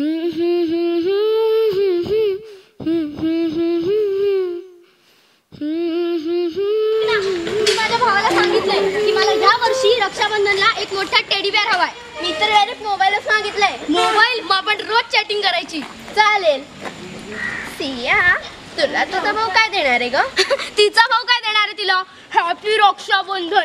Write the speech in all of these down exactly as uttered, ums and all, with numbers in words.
माझ्या भावाला सांगितलंय की मला या वर्षी रक्षाबंधनला एक मोठा टेडी बेअर हवाय. मी तर डायरेक्ट मोबाईलच मागितलंय. मोबाईल मग आपण रोज चॅटिंग करायची. चालेल. सिया तुला तुझा भाऊ काय देणार आहे ग? तिचा भाऊ काय देणार आहे तिला? हॅपी रक्षाबंधन.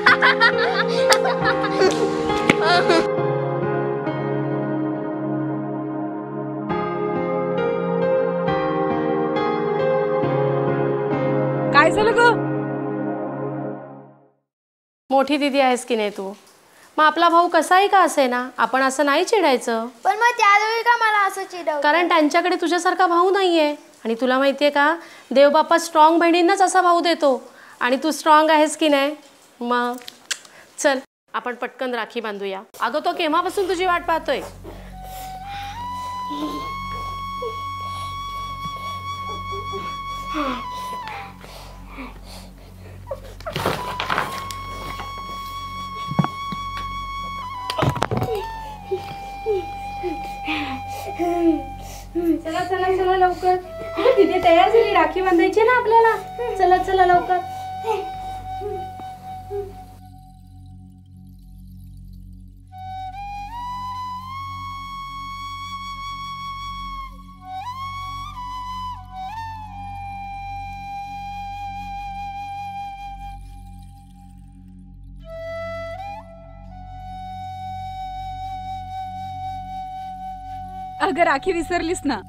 काय झालं ग? मोठी दीदी आहेस की नाही तू? मग आपला भाऊ कसाही का असे ना, आपण असं नाही चिडायचं. पण मग त्यावेळी का मला असं चिडवतं? कारण त्यांच्याकडे तुझ्यासारखा भाऊ नाहीये. आणि तुला माहितीये का, देवबाप्पा स्ट्रॉंग बहिणींनाच असा भाऊ देतो. आणि तू स्ट्रॉंग आहेस की नाही? मग चल आपण पटकन राखी बांधूया. अगं तो केव्हापासून तुझी वाट पाहतोय. चला चला चला लवकर. तिथे तयार झाली, राखी बांधायची ना आपल्याला. चला चला लवकर. अगं राखी विसरलीस ना.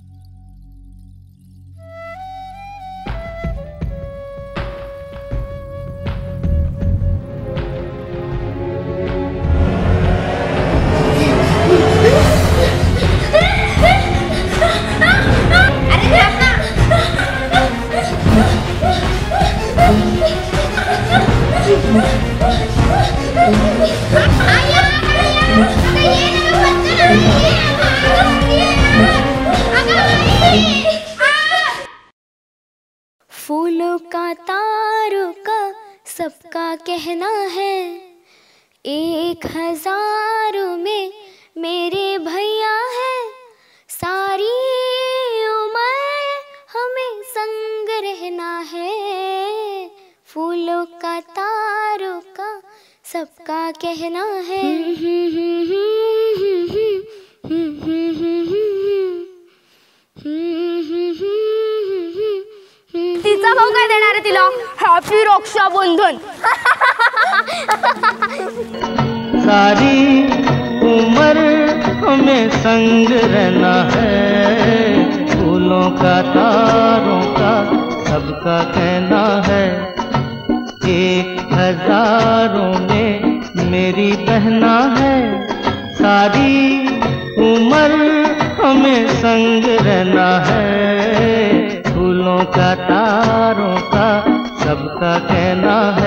फूलों का तारों का सबका कहना है, एक हजारों में मेरे भैया है, सारी उम्र हमें संग रहना है. फूलों का तारों का सबका कहना है. तिचा भाऊ काय देणार आहे तिला? हॅपी रक्षाबंधन. सारी उम्र हमें संग रहना है, फूलों का तारों का सबका कहना है, एक हजारों में मेरी बहना है, सारी उम्र हमें संग रहना है, फूलों का तारों का सबका कहना है.